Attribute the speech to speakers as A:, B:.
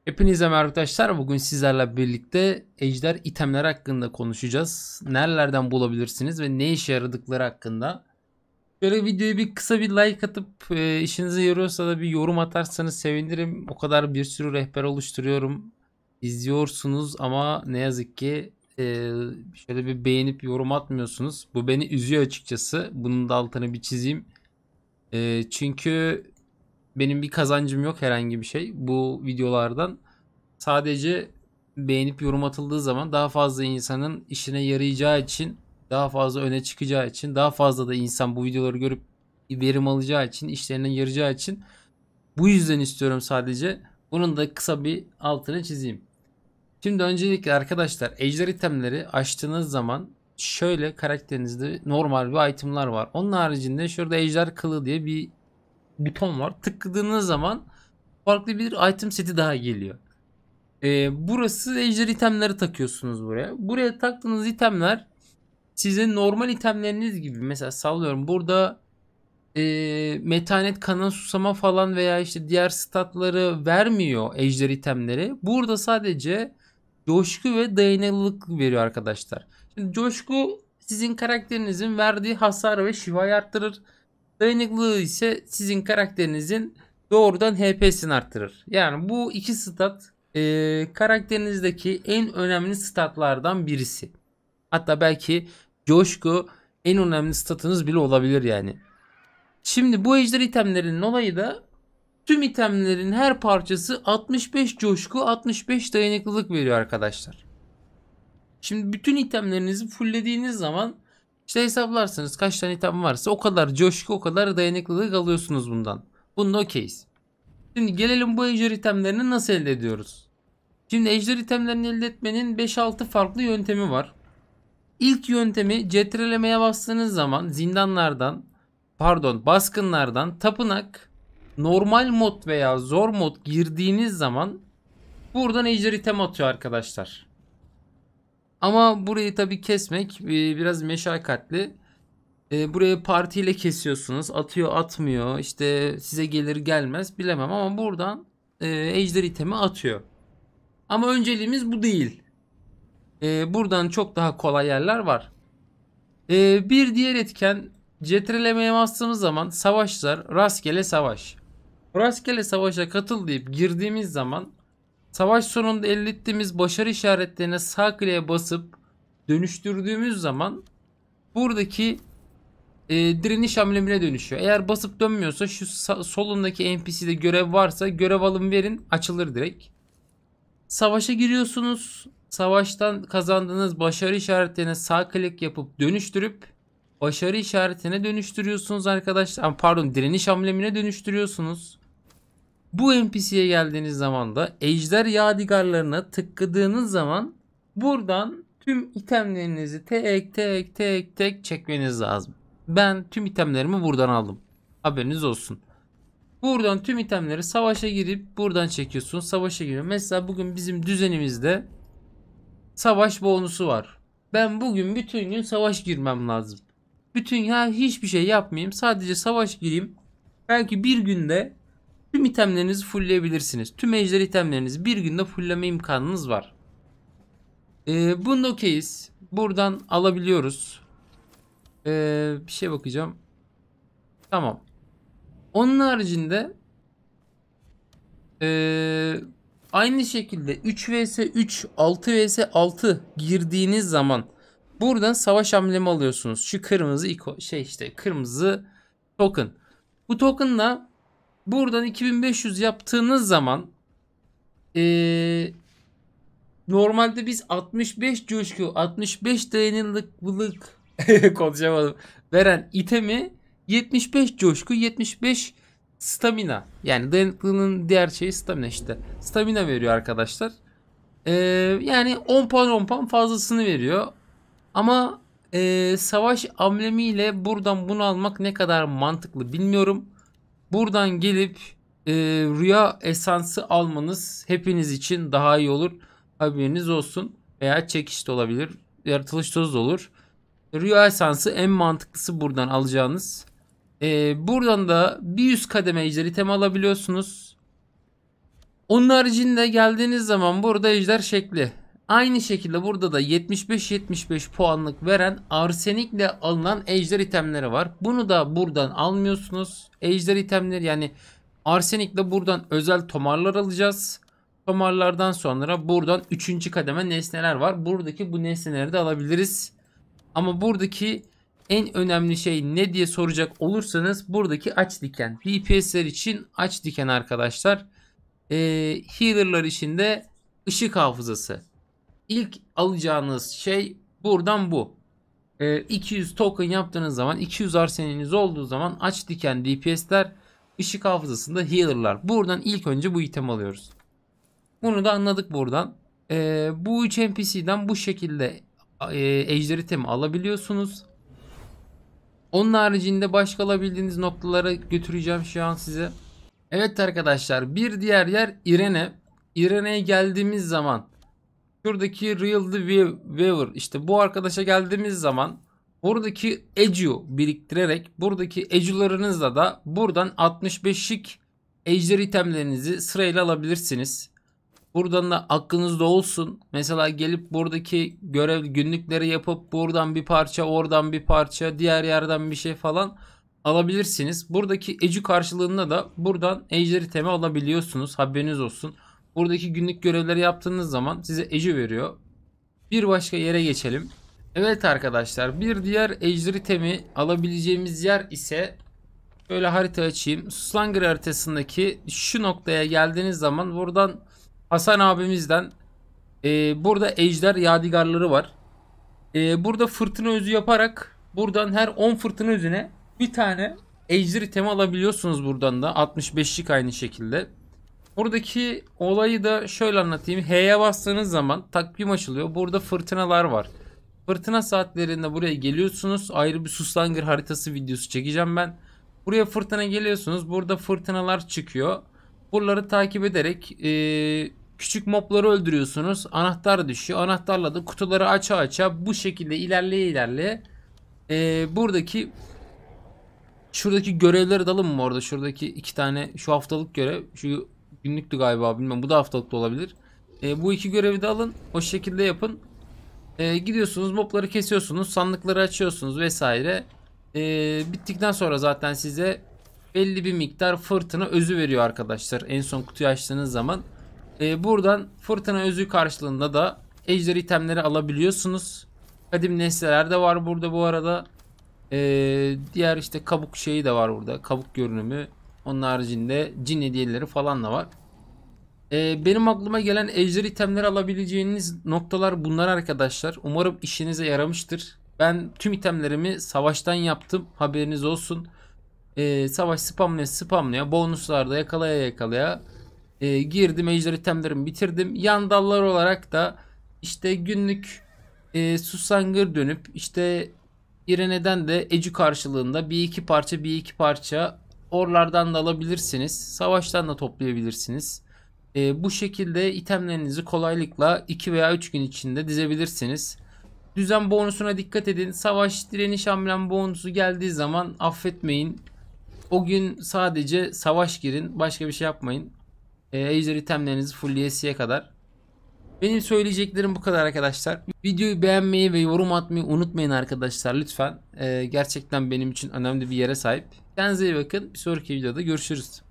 A: Hepinize merhaba arkadaşlar. Bugün sizlerle birlikte ejder itemler hakkında konuşacağız. Nerelerden bulabilirsiniz ve ne işe yaradıkları hakkında. Şöyle videoyu bir kısa bir like atıp işinize yarıyorsa da bir yorum atarsanız sevinirim. O kadar bir sürü rehber oluşturuyorum. İzliyorsunuz ama ne yazık ki şöyle bir beğenip yorum atmıyorsunuz. Bu beni üzüyor açıkçası. Bunun da altını bir çizeyim. Çünkü benim bir kazancım yok herhangi bir şey bu videolardan. Sadece beğenip yorum atıldığı zaman daha fazla insanın işine yarayacağı için, daha fazla öne çıkacağı için, daha fazla da insan bu videoları görüp verim alacağı için, işlerine yarayacağı için bu yüzden istiyorum sadece. Bunun da kısa bir altını çizeyim. Şimdi öncelikle arkadaşlar ejder itemleri açtığınız zaman şöyle karakterinizde normal bir itemlar var. Onun haricinde şurada ejder kılığı diye bir buton var. Tıkladığınız zaman farklı bir item seti daha geliyor. Burası ejder itemleri takıyorsunuz buraya. Buraya taktığınız itemler sizin normal itemleriniz gibi. Mesela sallıyorum burada metanet, kana susama falan veya işte diğer statları vermiyor ejder itemleri. Burada sadece coşku ve dayanıklılık veriyor arkadaşlar. Şimdi coşku sizin karakterinizin verdiği hasar ve şifayı arttırır. Dayanıklılığı ise sizin karakterinizin doğrudan HP'sini arttırır. Yani bu iki stat karakterinizdeki en önemli statlardan birisi. Hatta belki coşku en önemli statınız bile olabilir yani. Şimdi bu ejder itemlerinin olayı da tüm itemlerin her parçası 65 coşku 65 dayanıklılık veriyor arkadaşlar. Şimdi bütün itemlerinizi fulllediğiniz zaman işte hesaplarsanız kaç tane item varsa o kadar coşku o kadar dayanıklılık alıyorsunuz bundan. Bunda okeyiz. Şimdi gelelim bu ejder itemlerini nasıl elde ediyoruz? Şimdi ejder itemlerini elde etmenin 5-6 farklı yöntemi var. İlk yöntemi cetrelemeye bastığınız zaman baskınlardan tapınak, normal mod veya zor mod girdiğiniz zaman buradan ejder item atıyor arkadaşlar. Ama burayı tabi kesmek biraz meşakkatli. Buraya partiyle kesiyorsunuz. Atıyor atmıyor. İşte size gelir gelmez bilemem ama buradan ejder itemi atıyor. Ama önceliğimiz bu değil. Buradan çok daha kolay yerler var. Bir diğer etken cetrelemeye bastığımız zaman savaşlar rastgele savaş. Rastgele savaşa katıl deyip girdiğimiz zaman savaş sonunda elde ettiğimiz başarı işaretlerine sağ kliğe basıp dönüştürdüğümüz zaman buradaki direniş amblemine dönüşüyor. Eğer basıp dönmüyorsa şu solundaki NPC'de görev varsa görev alın verin açılır direkt. Savaşa giriyorsunuz. Savaştan kazandığınız başarı işaretlerine sağ klik yapıp dönüştürüp başarı işaretine dönüştürüyorsunuz arkadaşlar. Pardon, direniş amblemine dönüştürüyorsunuz. Bu NPC'ye geldiğiniz zaman da ejder yadigarlarına tıkladığınız zaman buradan tüm itemlerinizi tek çekmeniz lazım. Ben tüm itemlerimi buradan aldım. Haberiniz olsun. Buradan tüm itemleri savaşa girip buradan çekiyorsun. Savaşa giriyor. Mesela bugün bizim düzenimizde savaş bonusu var. Ben bugün bütün gün savaş girmem lazım. Hiçbir şey yapmayayım. Sadece savaş gireyim. Belki bir günde tüm itemlerinizi fullleyebilirsiniz. Tüm ejder itemlerinizi bir günde fullleme imkanınız var. Bunda okeyiz. Buradan alabiliyoruz. Bir şey bakacağım. Tamam. Onun haricinde aynı şekilde 3 vs 3, 6 vs 6 girdiğiniz zaman buradan savaş amblemi alıyorsunuz. Şu kırmızı kırmızı token. Bu tokenla buradan 2500 yaptığınız zaman normalde biz 65 coşku 65 dayanıklılık konuşamadım veren itemi 75 coşku 75 stamina, yani dayanıklılığın diğer şeyi stamina, işte stamina veriyor arkadaşlar. Yani 10 puan 10 puan fazlasını veriyor ama savaş amblemiyle buradan bunu almak ne kadar mantıklı bilmiyorum. Buradan gelip rüya esansı almanız hepiniz için daha iyi olur. Haberiniz olsun. Veya çekiş de olabilir. Yaratılış tozu da olur. Rüya esansı en mantıklısı buradan alacağınız. Buradan da bir üst kademe ejder item alabiliyorsunuz. Onun haricinde geldiğiniz zaman burada ejder şekli. Aynı şekilde burada da 75-75 puanlık veren arsenikle alınan ejder itemleri var. Bunu da buradan almıyorsunuz. Ejder itemleri yani arsenikle buradan özel tomarlar alacağız. Tomarlardan sonra buradan 3. kademe nesneler var. Buradaki bu nesneleri de alabiliriz. Ama buradaki en önemli şey ne diye soracak olursanız buradaki aç diken. DPS'ler için aç diken arkadaşlar. Healer'lar için de ışık hafızası. İlk alacağınız şey buradan bu. 200 token yaptığınız zaman 200 arseniniz olduğu zaman aç diken DPS'ler, ışık hafızasında healer'lar. Buradan ilk önce bu item alıyoruz. Bunu da anladık buradan. Bu 3 NPC'den bu şekilde ejder itemi alabiliyorsunuz. Onun haricinde başka alabildiğiniz noktalara götüreceğim şu an size. Evet arkadaşlar, bir diğer yer Irene. Irene'ye geldiğimiz zaman şuradaki Real the Weaver, işte bu arkadaşa geldiğimiz zaman buradaki Ecu biriktirerek buradaki Ecu'larınızla da buradan 65'lik ejder itemlerinizi sırayla alabilirsiniz. Buradan da aklınızda olsun. Mesela gelip buradaki görev günlükleri yapıp buradan bir parça, oradan bir parça, diğer yerden bir şey falan alabilirsiniz. Buradaki Ecu karşılığında da buradan ejder itemi alabiliyorsunuz. Haberiniz olsun. Buradaki günlük görevleri yaptığınız zaman size Ecu veriyor. Bir başka yere geçelim. Evet arkadaşlar, bir diğer ejder itemi alabileceğimiz yer ise şöyle harita açayım. Suslanger haritasındaki şu noktaya geldiğiniz zaman buradan Hasan abimizden burada ejder yadigarları var. Burada fırtına özü yaparak buradan her 10 fırtına özüne bir tane ejder itemi alabiliyorsunuz buradan da. 65'lik aynı şekilde. Buradaki olayı da şöyle anlatayım. H'ye bastığınız zaman takvim açılıyor. Burada fırtınalar var. Fırtına saatlerinde buraya geliyorsunuz. Ayrı bir Suslanger haritası videosu çekeceğim ben. Buraya fırtına geliyorsunuz. Burada fırtınalar çıkıyor. Buraları takip ederek küçük mobları öldürüyorsunuz. Anahtar düşüyor. Anahtarla da kutuları aça bu şekilde ilerleye buradaki şuradaki görevleri dalın mı orada? Şuradaki 2 tane şu haftalık görev. Şu günlüktü galiba, bilmem. Bu da haftalık da olabilir. Bu 2 görevi de alın. O şekilde yapın. Gidiyorsunuz, mobları kesiyorsunuz. Sandıkları açıyorsunuz vesaire. Bittikten sonra zaten size belli bir miktar fırtına özü veriyor arkadaşlar. En son kutuyu açtığınız zaman. Buradan fırtına özü karşılığında da ejder itemleri alabiliyorsunuz. Kadim nesneler de var burada bu arada. Diğer işte kabuk şeyi de var burada. Kabuk görünümü. Onun haricinde cin hediyeleri falan da var. Benim aklıma gelen ejder itemleri alabileceğiniz noktalar bunlar arkadaşlar. Umarım işinize yaramıştır. Ben tüm itemlerimi savaştan yaptım. Haberiniz olsun. Savaş spamlaya bonuslarda yakalaya girdim, ejder itemlerimi bitirdim. Yan dallar olarak da işte günlük Susanger dönüp işte İrene'den de Ecu karşılığında bir iki parça oralardan da alabilirsiniz. Savaştan da toplayabilirsiniz. Bu şekilde itemlerinizi kolaylıkla 2 veya 3 gün içinde dizebilirsiniz. Düzen bonusuna dikkat edin. Savaş direniş amblem bonusu geldiği zaman affetmeyin. O gün sadece savaş girin. Başka bir şey yapmayın. Ejder itemlerinizi fullleyesiye kadar. Benim söyleyeceklerim bu kadar arkadaşlar. Videoyu beğenmeyi ve yorum atmayı unutmayın arkadaşlar lütfen. Gerçekten benim için önemli bir yere sahip. Kendinize iyi bakın. Bir sonraki videoda görüşürüz.